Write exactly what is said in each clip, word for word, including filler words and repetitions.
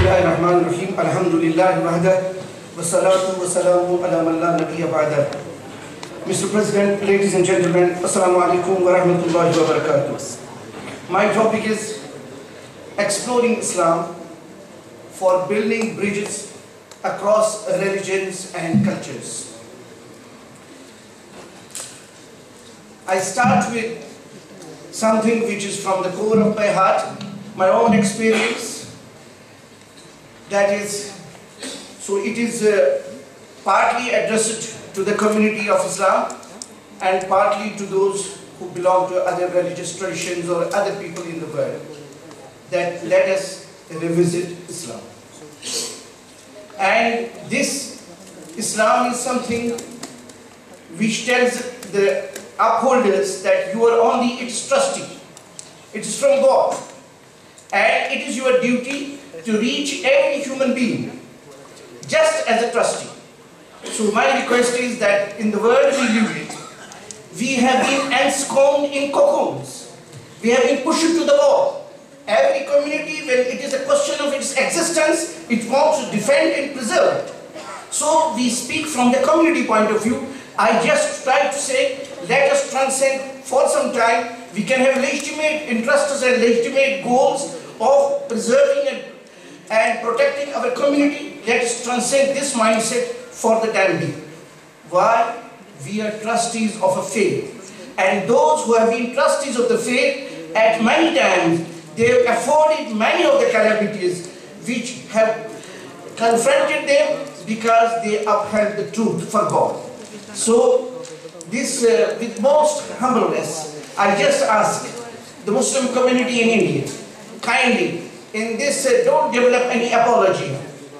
Bismillahirrahmanirrahim. Alhamdulillahi wahda. Wassalatu wassalamu ala man la nabiyya ba'da. Mister President, ladies and gentlemen, Assalamu alaikum wa rahmatullahi wa barakatuh. My topic is exploring Islam for building bridges across religions and cultures. I start with something which is from the core of my heart, my own experience. That is, so it is uh, partly addressed to the community of Islam and partly to those who belong to other religious traditions or other people in the world. That let us revisit Islam. And this Islam is something which tells the upholders that you are only its trustee. It is from God. And it is your duty to reach every human being, just as a trustee. So my request is that in the world we live in, we have been ensconced in cocoons. We have been pushed to the wall. Every community, when it is a question of its existence, it wants to defend and preserve it. So we speak from the community point of view. I just try to say, let us transcend for some time. We can have legitimate interests and legitimate goals of preserving and, and protecting our community. Let us transcend this mindset for the time being. Why? We are trustees of a faith. And those who have been trustees of the faith, at many times, they have afforded many of the calamities which have confronted them because they upheld the truth for God. So, this, uh, with most humbleness, I just ask the Muslim community in India, kindly, in this, uh, don't develop any apology.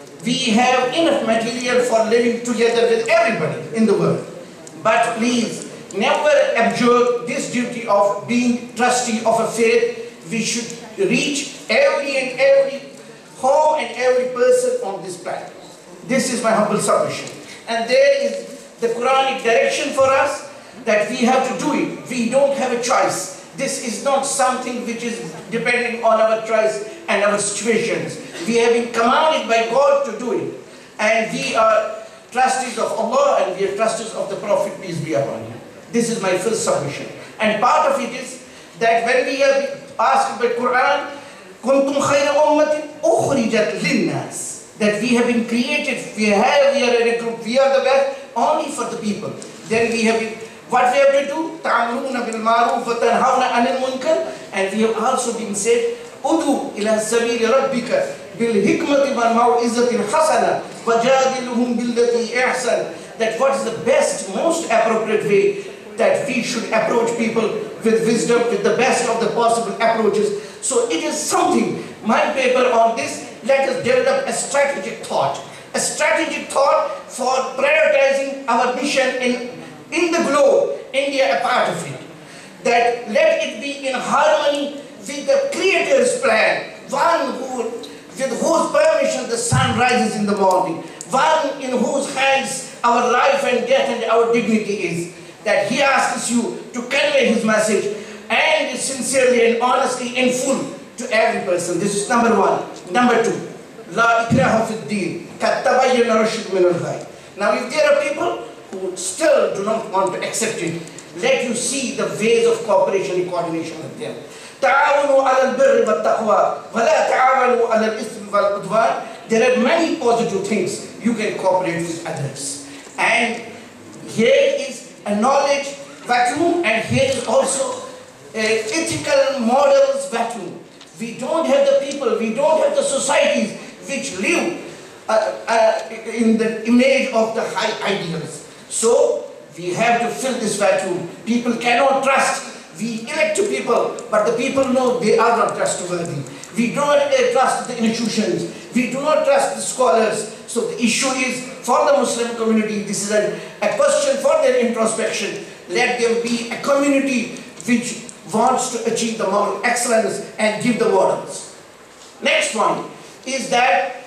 We have enough material for living together with everybody in the world. But please, never abjure this duty of being trustee of a faith. We should reach every and every home and every person on this planet. This is my humble submission. And there is the Quranic direction for us that we have to do it. We don't have a choice. This is not something which is depending on our choice and our situations. We have been commanded by God to do it. And we are trustees of Allah and we are trustees of the Prophet, peace be upon him. This is my first submission. And part of it is that when we are asked by Quran, كُنْتُمْ خَيْرَ أُمَّةٍ أُخْرِجَتْ لِلنَّاسِ, that we have been created, we, have, we are in a group, we are the best, only for the people. Then we have been, what we have to do? تَعْمُرُونَ بِالْمَعْرُوفِ وَتَنْهَوْنَ عَنِ الْمُنْكَرِ. And we have also been said, أُدُوا إِلَى سَبِيلِ رَبِّكَ بِالْحِكْمَةِ وَالْمَوْعِظَةِ الْحَسَنَةِ وَجَادِلْهُمْ بِالَّتِي أَحْسَنَ. That what is the best, most appropriate way that we should approach people with wisdom, with the best of the possible approaches. So it is something, my paper on this, let us develop a strategic thought. A strategic thought for prioritizing our mission in, in the globe, India a part of it. That let it be in harmony with the Creator's plan. One who, with whose permission the sun rises in the morning. One in whose hands our life and death and our dignity is. That he asks you to convey his message and sincerely and honestly in full to every person. This is number one. Number two, La ikraha fi ddin, kad tabayyana rushd min al-ghayy. Now if there are people who still do not want to accept it, let you see the ways of cooperation and coordination with them. Ta'awanu ala al-birri wat-taqwa, wa la ta'awanu ala al-ithmi wal-udwan. There are many positive things you can cooperate with others. And here is a knowledge vacuum, and here is also a ethical models vacuum. We don't have the people, we don't have the societies which live uh, uh, in the image of the high ideals. So we have to fill this vacuum. People cannot trust. We elect people, but the people know they are not trustworthy. We do not uh, trust the institutions. We do not trust the scholars. So the issue is, for the Muslim community, this is a, a question for their introspection. Let them be a community which wants to achieve the moral excellence and give the models. Next point is that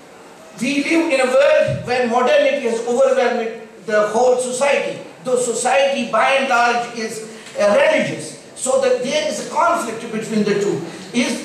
we live in a world where modernity has overwhelmed the whole society. Though society by and large is uh, religious, so that there is a conflict between the two. Is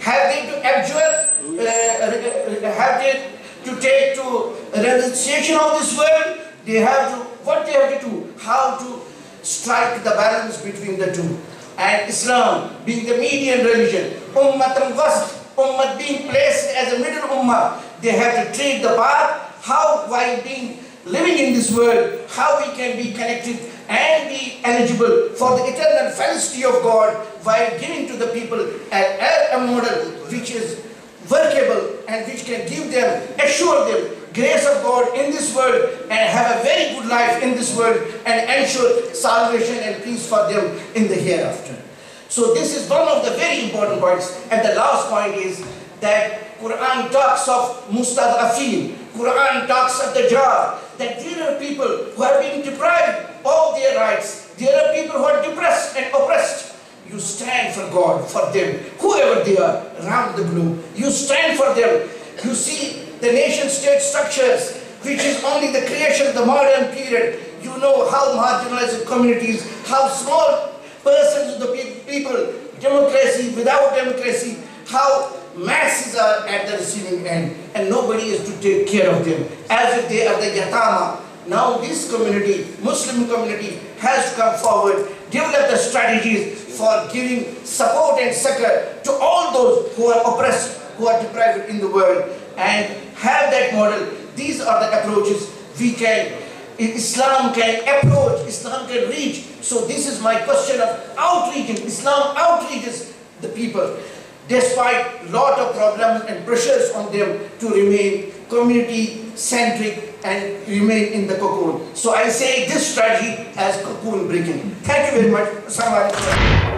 Have they to abjure, uh, have they to take to renunciation of this world? They have to, what they have to do? How to strike the balance between the two. And Islam being the median religion, Ummatan Wasat, Ummah being placed as a middle Ummah, they have to treat the path, how while being living in this world, how we can be connected and be eligible for the eternal felicity of God while giving to the people a, a model which is workable and which can give them, assure them grace of God in this world and have a very good life in this world and ensure salvation and peace for them in the hereafter. So this is one of the very important points. And the last point is that Quran talks of mustad'afin, Quran talks of the jar, that there are people who have been deprived of their rights. There are people who are depressed and oppressed. You stand for God, for them, whoever they are, around the globe. You stand for them. You see the nation-state structures, which is only the creation of the modern period. You know how marginalized communities, how small persons, the people, democracy, without democracy, how masses are at the receiving end, and nobody is to take care of them, as if they are the yatama. Now this community, Muslim community, has to come forward, develop the strategies for giving support and succor to all those who are oppressed, who are deprived in the world, and have that model. These are the approaches we can, Islam can approach, Islam can reach. So this is my question of outreaching. Islam outreaches the people, despite lot of problems and pressures on them to remain community-centric and remain in the cocoon. So I say this strategy as cocoon breaking. Thank you very much. Assalamu alaikum.